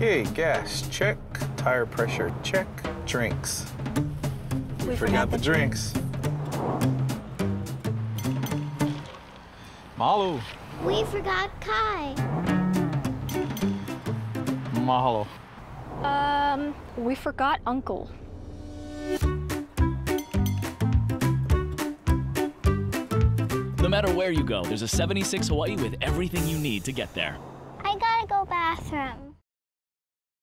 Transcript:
Okay, gas, check. Tire pressure, check. Drinks. We forgot the drinks. Mahalo. We forgot Kai. Mahalo. We forgot Uncle. No matter where you go, there's a 76 Hawaii with everything you need to get there. I gotta go bathroom.